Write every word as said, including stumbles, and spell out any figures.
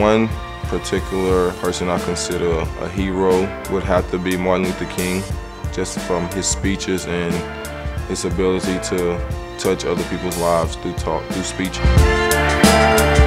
One particular person I consider a hero would have to be Martin Luther King, just from his speeches and his ability to touch other people's lives through talk, through speech.